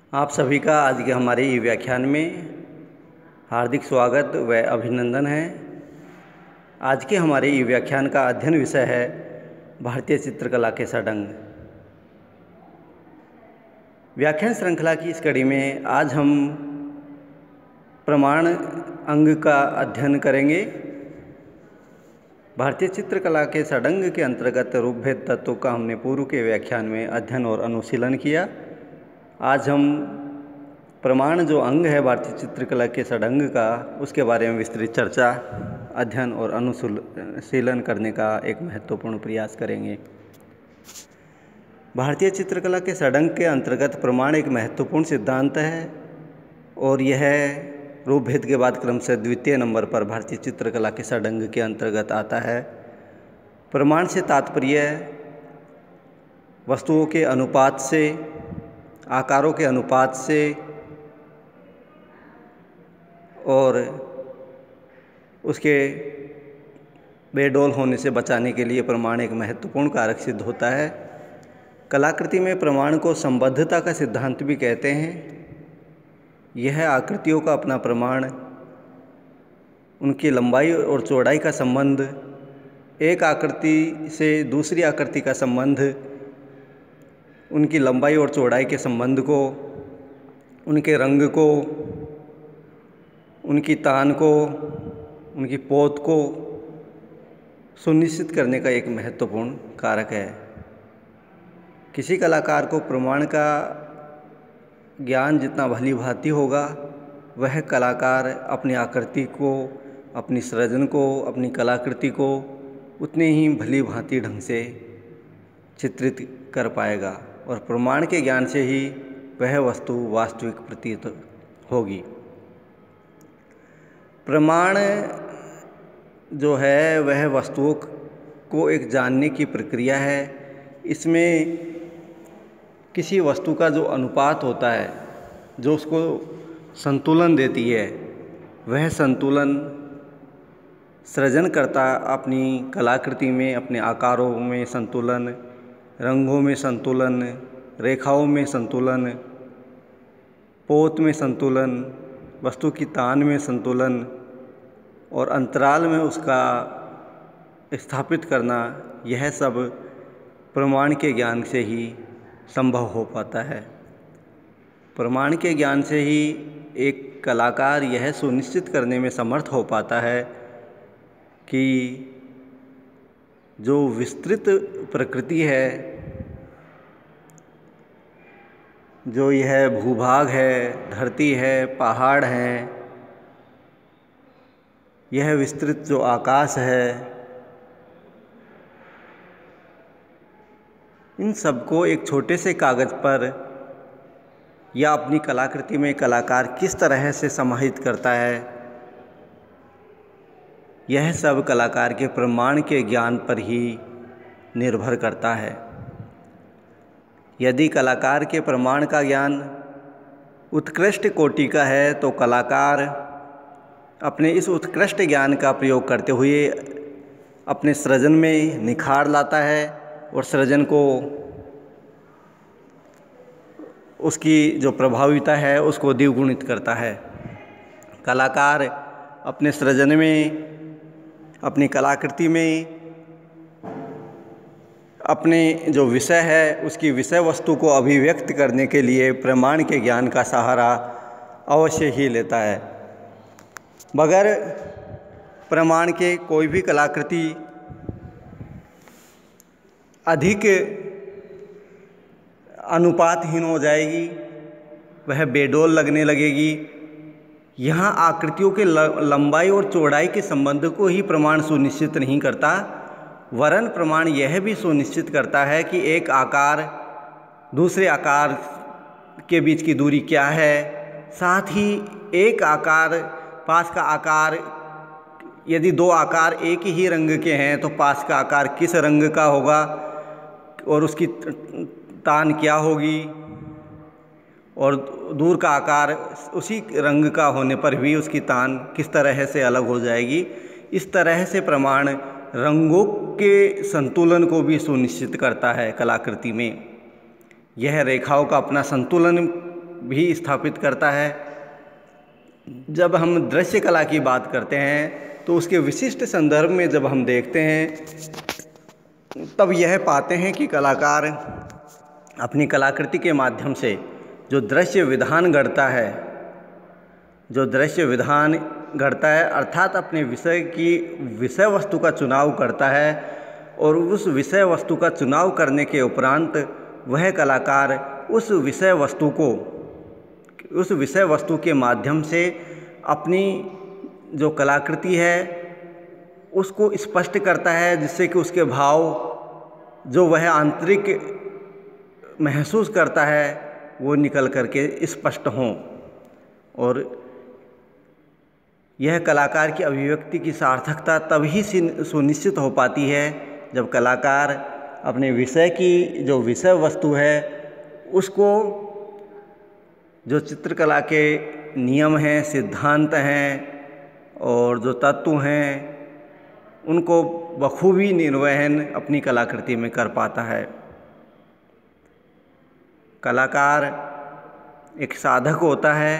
आप सभी का आज के हमारे ई व्याख्यान में हार्दिक स्वागत व अभिनंदन है। आज के हमारे ई व्याख्यान का अध्ययन विषय है भारतीय चित्रकला के षडंग। व्याख्यान श्रृंखला की इस कड़ी में आज हम प्रमाण अंग का अध्ययन करेंगे। भारतीय चित्रकला के षडंग के अंतर्गत रूपभेद तत्वों का हमने पूर्व के व्याख्यान में अध्ययन और अनुशीलन किया। आज हम प्रमाण जो अंग है भारतीय चित्रकला के षडंग का, उसके बारे में विस्तृत चर्चा, अध्ययन और अनुशीलन करने का एक महत्वपूर्ण प्रयास करेंगे। भारतीय चित्रकला के षडंग के अंतर्गत प्रमाण एक महत्वपूर्ण सिद्धांत है और यह रूपभेद के बाद क्रमशः द्वितीय नंबर पर भारतीय चित्रकला के षडंग के अंतर्गत आता है। प्रमाण से तात्पर्य वस्तुओं के अनुपात से, आकारों के अनुपात से और उसके बेडौल होने से बचाने के लिए प्रमाण एक महत्वपूर्ण कारक सिद्ध होता है। कलाकृति में प्रमाण को संबद्धता का सिद्धांत भी कहते हैं। यह आकृतियों का अपना प्रमाण, उनकी लंबाई और चौड़ाई का संबंध, एक आकृति से दूसरी आकृति का संबंध, उनकी लंबाई और चौड़ाई के संबंध को, उनके रंग को, उनकी तान को, उनकी पोत को सुनिश्चित करने का एक महत्वपूर्ण कारक है। किसी कलाकार को प्रमाण का ज्ञान जितना भली भांति होगा, वह कलाकार अपनी आकृति को, अपनी सृजन को, अपनी कलाकृति को उतने ही भली भांति ढंग से चित्रित कर पाएगा और प्रमाण के ज्ञान से ही वह वस्तु वास्तविक प्रतीत होगी। प्रमाण जो है वह वस्तुओं को एक जानने की प्रक्रिया है। इसमें किसी वस्तु का जो अनुपात होता है, जो उसको संतुलन देती है, वह संतुलन सृजनकर्ता अपनी कलाकृति में, अपने आकारों में संतुलन, रंगों में संतुलन, रेखाओं में संतुलन, पोत में संतुलन, वस्तु की तान में संतुलन और अंतराल में उसका स्थापित करना, यह सब प्रमाण के ज्ञान से ही संभव हो पाता है। प्रमाण के ज्ञान से ही एक कलाकार यह सुनिश्चित करने में समर्थ हो पाता है कि जो विस्तृत प्रकृति है, जो यह भूभाग है, धरती है, पहाड़ हैं, यह विस्तृत जो आकाश है, इन सबको एक छोटे से कागज़ पर या अपनी कलाकृति में कलाकार किस तरह से समाहित करता है, यह सब कलाकार के प्रमाण के ज्ञान पर ही निर्भर करता है। यदि कलाकार के प्रमाण का ज्ञान उत्कृष्ट कोटि का है तो कलाकार अपने इस उत्कृष्ट ज्ञान का प्रयोग करते हुए अपने सृजन में निखार लाता है और सृजन को, उसकी जो प्रभाविता है उसको द्विगुणित करता है। कलाकार अपने सृजन में, अपनी कलाकृति में अपने जो विषय है उसकी विषय वस्तु को अभिव्यक्त करने के लिए प्रमाण के ज्ञान का सहारा अवश्य ही लेता है। बगैर प्रमाण के कोई भी कलाकृति अधिक अनुपातहीन हो जाएगी, वह बेडौल लगने लगेगी। यहाँ आकृतियों के लंबाई और चौड़ाई के संबंध को ही प्रमाण सुनिश्चित नहीं करता, वरन प्रमाण यह भी सुनिश्चित करता है कि एक आकार दूसरे आकार के बीच की दूरी क्या है, साथ ही एक आकार, पास का आकार, यदि दो आकार एक ही रंग के हैं तो पास का आकार किस रंग का होगा और उसकी तान क्या होगी, और दूर का आकार उसी रंग का होने पर भी उसकी तान किस तरह से अलग हो जाएगी। इस तरह से प्रमाण रंगों के संतुलन को भी सुनिश्चित करता है कलाकृति में। यह रेखाओं का अपना संतुलन भी स्थापित करता है। जब हम दृश्य कला की बात करते हैं तो उसके विशिष्ट संदर्भ में जब हम देखते हैं तब यह पाते हैं कि कलाकार अपनी कलाकृति के माध्यम से जो दृश्य विधान गढ़ता है, अर्थात अपने विषय वस्तु का चुनाव करता है और उस विषय वस्तु का चुनाव करने के उपरांत वह कलाकार उस विषय वस्तु के माध्यम से अपनी जो कलाकृति है उसको स्पष्ट करता है, जिससे कि उसके भाव जो वह आंतरिक महसूस करता है वो निकल करके स्पष्ट हों। और यह कलाकार की अभिव्यक्ति की सार्थकता तभी सुनिश्चित हो पाती है जब कलाकार अपने विषय की जो विषय वस्तु है उसको, जो चित्रकला के नियम हैं, सिद्धांत हैं और जो तत्व हैं, उनको बखूबी निर्वहन अपनी कलाकृति में कर पाता है। कलाकार एक साधक होता है,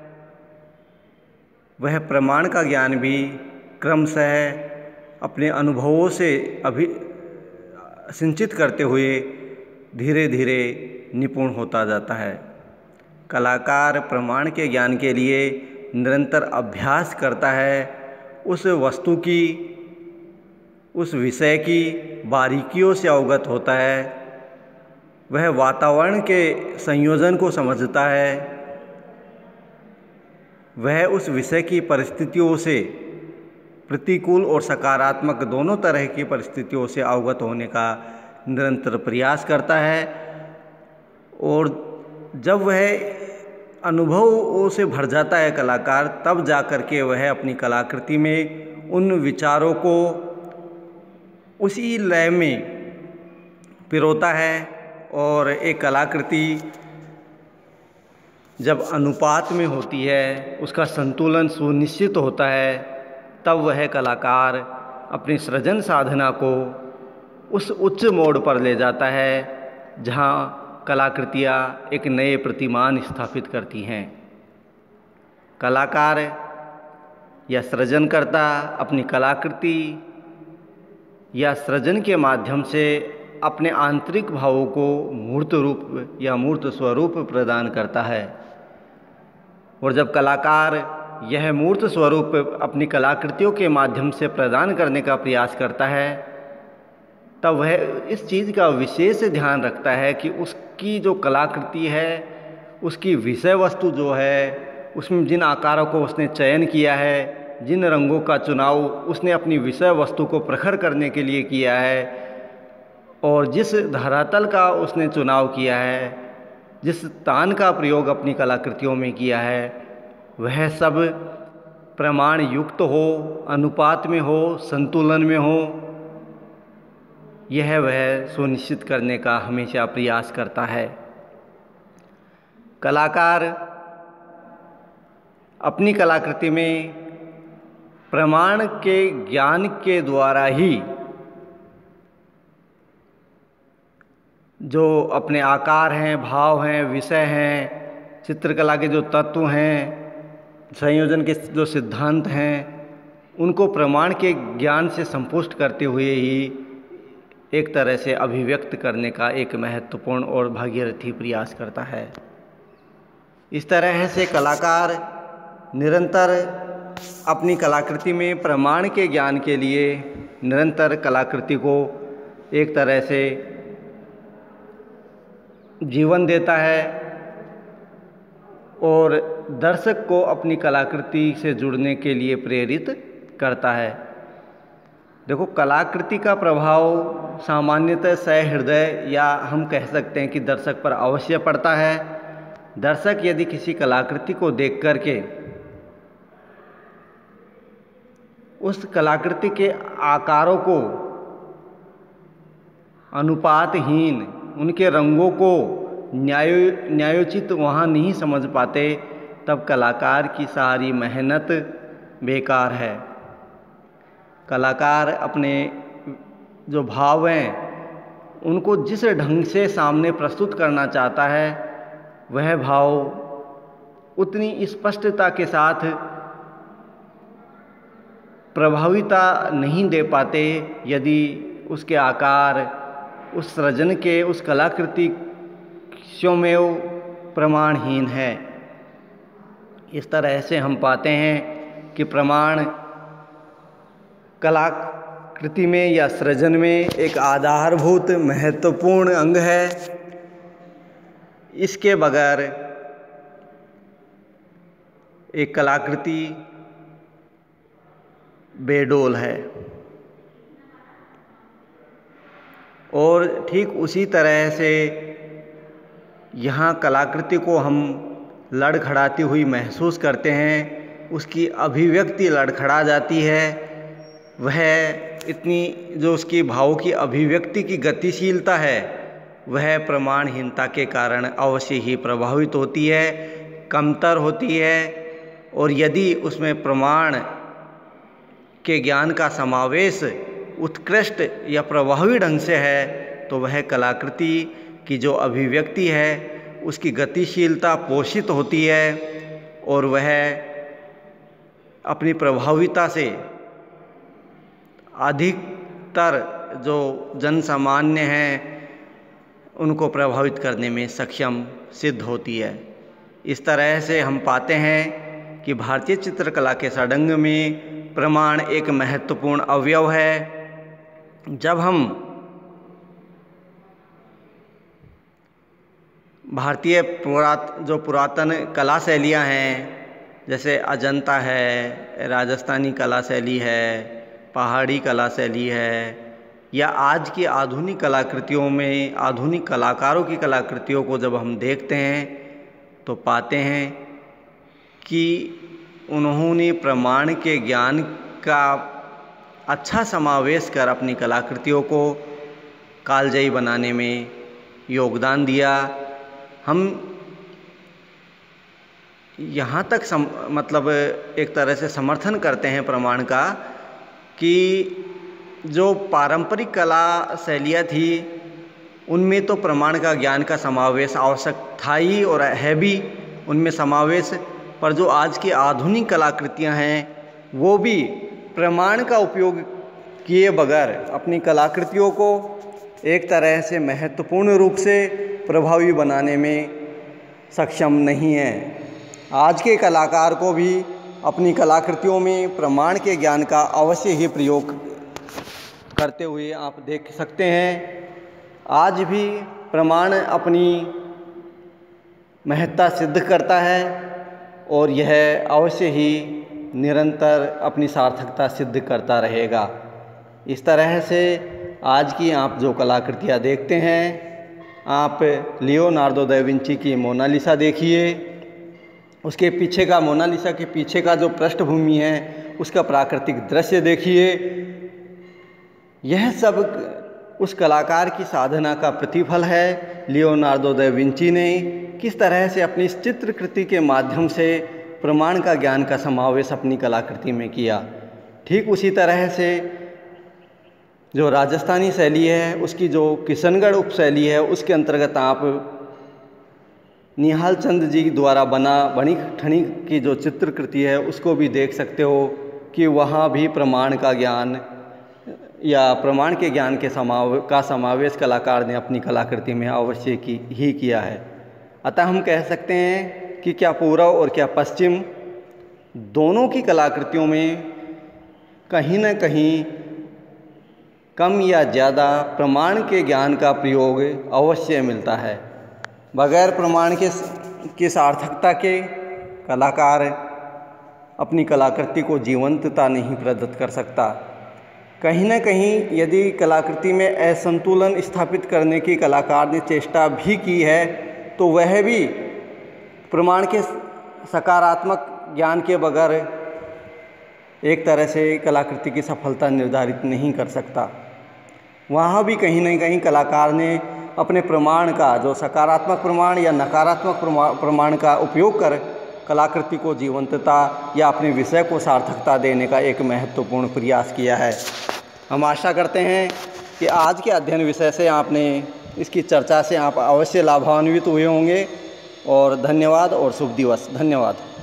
वह प्रमाण का ज्ञान भी क्रमशः अपने अनुभवों से सिंचित करते हुए धीरे धीरे निपुण होता जाता है। कलाकार प्रमाण के ज्ञान के लिए निरंतर अभ्यास करता है, उस वस्तु की, उस विषय की बारीकियों से अवगत होता है, वह वातावरण के संयोजन को समझता है, वह उस विषय की परिस्थितियों से, प्रतिकूल और सकारात्मक दोनों तरह की परिस्थितियों से अवगत होने का निरंतर प्रयास करता है। और जब वह अनुभवों से भर जाता है कलाकार, तब जा कर के वह अपनी कलाकृति में उन विचारों को उसी लय में पिरोता है। और एक कलाकृति जब अनुपात में होती है, उसका संतुलन सुनिश्चित होता है, तब वह कलाकार अपनी सृजन साधना को उस उच्च मोड़ पर ले जाता है जहाँ कलाकृतियाँ एक नए प्रतिमान स्थापित करती हैं। कलाकार या सृजनकर्ता अपनी कलाकृति या सृजन के माध्यम से अपने आंतरिक भावों को मूर्त रूप या मूर्त स्वरूप प्रदान करता है। और जब कलाकार यह मूर्त स्वरूप अपनी कलाकृतियों के माध्यम से प्रदान करने का प्रयास करता है, तब वह इस चीज़ का विशेष ध्यान रखता है कि उसकी जो कलाकृति है, उसकी विषय वस्तु जो है, उसमें जिन आकारों को उसने चयन किया है, जिन रंगों का चुनाव उसने अपनी विषय वस्तु को प्रखर करने के लिए किया है, और जिस धरातल का उसने चुनाव किया है, जिस तान का प्रयोग अपनी कलाकृतियों में किया है, वह सब प्रमाण युक्त हो, अनुपात में हो, संतुलन में हो, यह वह सुनिश्चित करने का हमेशा प्रयास करता है। कलाकार अपनी कलाकृति में प्रमाण के ज्ञान के द्वारा ही जो अपने आकार हैं, भाव हैं, विषय हैं, चित्रकला के जो तत्व हैं, संयोजन के जो सिद्धांत हैं, उनको प्रमाण के ज्ञान से संपुष्ट करते हुए ही एक तरह से अभिव्यक्त करने का एक महत्वपूर्ण और भागीरथी प्रयास करता है। इस तरह से कलाकार निरंतर अपनी कलाकृति में प्रमाण के ज्ञान के लिए निरंतर कलाकृति को एक तरह से जीवन देता है और दर्शक को अपनी कलाकृति से जुड़ने के लिए प्रेरित करता है। देखो, कलाकृति का प्रभाव सामान्यतः सहृदय या हम कह सकते हैं कि दर्शक पर अवश्य पड़ता है। दर्शक यदि किसी कलाकृति को देख करके उस कलाकृति के आकारों को अनुपातहीन, उनके रंगों को न्यायोचित वहाँ नहीं समझ पाते, तब कलाकार की सारी मेहनत बेकार है। कलाकार अपने जो भाव हैं उनको जिस ढंग से सामने प्रस्तुत करना चाहता है, वह भाव उतनी स्पष्टता के साथ प्रभाविता नहीं दे पाते यदि उसके आकार, उस सृजन के, उस कलाकृति स्वमेव प्रमाणहीन है। इस तरह से हम पाते हैं कि प्रमाण कलाकृति में या सृजन में एक आधारभूत महत्वपूर्ण अंग है। इसके बगैर एक कलाकृति बेडोल है। और ठीक उसी तरह से यहाँ कलाकृति को हम लड़खड़ाती हुई महसूस करते हैं, उसकी अभिव्यक्ति लड़खड़ा जाती है। वह इतनी जो उसकी भाव की अभिव्यक्ति की गतिशीलता है वह प्रमाणहीनता के कारण अवश्य ही प्रभावित होती है, कमतर होती है। और यदि उसमें प्रमाण के ज्ञान का समावेश उत्कृष्ट या प्रभावी ढंग से है तो वह कलाकृति की जो अभिव्यक्ति है उसकी गतिशीलता पोषित होती है और वह अपनी प्रभाविता से अधिकतर जो जन सामान्य हैं उनको प्रभावित करने में सक्षम सिद्ध होती है। इस तरह से हम पाते हैं कि भारतीय चित्रकला के षडंग में प्रमाण एक महत्वपूर्ण अवयव है। जब हम भारतीय जो पुरातन कला शैलियाँ हैं, जैसे अजंता है, राजस्थानी कला शैली है, पहाड़ी कला शैली है, या आज की आधुनिक कलाकृतियों में आधुनिक कलाकारों की कलाकृतियों को जब हम देखते हैं तो पाते हैं कि उन्होंने प्रमाण के ज्ञान का अच्छा समावेश कर अपनी कलाकृतियों को कालजयी बनाने में योगदान दिया। हम यहाँ तक मतलब एक तरह से समर्थन करते हैं प्रमाण का कि जो पारंपरिक कला शैलियाँ थी उनमें तो प्रमाण का ज्ञान का समावेश आवश्यक था ही और है भी उनमें समावेश, पर जो आज की आधुनिक कलाकृतियाँ हैं वो भी प्रमाण का उपयोग किए बगैर अपनी कलाकृतियों को एक तरह से महत्वपूर्ण रूप से प्रभावी बनाने में सक्षम नहीं है। आज के कलाकार को भी अपनी कलाकृतियों में प्रमाण के ज्ञान का अवश्य ही प्रयोग करते हुए आप देख सकते हैं। आज भी प्रमाण अपनी महत्ता सिद्ध करता है और यह अवश्य ही निरंतर अपनी सार्थकता सिद्ध करता रहेगा। इस तरह से आज की आप जो कलाकृतियाँ देखते हैं, आप लियोनार्डो दा विंची की मोनालिसा देखिए, उसके पीछे का मोनालिसा के पीछे का जो पृष्ठभूमि है उसका प्राकृतिक दृश्य देखिए। यह सब उस कलाकार की साधना का प्रतिफल है। लियोनार्डो दा विंची ने किस तरह से अपनी इस चित्रकृति के माध्यम से प्रमाण का ज्ञान का समावेश अपनी कलाकृति में किया। ठीक उसी तरह से जो राजस्थानी शैली है उसकी जो किशनगढ़ उपशैली है उसके अंतर्गत आप निहाल चंद जी द्वारा बनी ठनी की जो चित्रकृति है उसको भी देख सकते हो कि वहाँ भी प्रमाण का ज्ञान या प्रमाण के ज्ञान के समावेश कलाकार ने अपनी कलाकृति में अवश्य ही किया है। अतः हम कह सकते हैं कि क्या पूर्व और क्या पश्चिम दोनों की कलाकृतियों में कहीं न कहीं कम या ज़्यादा प्रमाण के ज्ञान का प्रयोग अवश्य मिलता है। बगैर प्रमाण के सार्थकता के कलाकार अपनी कलाकृति को जीवंतता नहीं प्रदत्त कर सकता। कहीं न कहीं यदि कलाकृति में असंतुलन स्थापित करने की कलाकार ने चेष्टा भी की है तो वह भी प्रमाण के सकारात्मक ज्ञान के बगैर एक तरह से कलाकृति की सफलता निर्धारित नहीं कर सकता। वहाँ भी कहीं न कहीं कलाकार ने अपने प्रमाण का जो सकारात्मक प्रमाण या नकारात्मक प्रमाण का उपयोग कर कलाकृति को जीवंतता या अपने विषय को सार्थकता देने का एक महत्वपूर्ण प्रयास किया है। हम आशा करते हैं कि आज के अध्ययन विषय से आपने इसकी चर्चा से आप अवश्य लाभान्वित हुए होंगे और धन्यवाद और शुभ दिवस। धन्यवाद।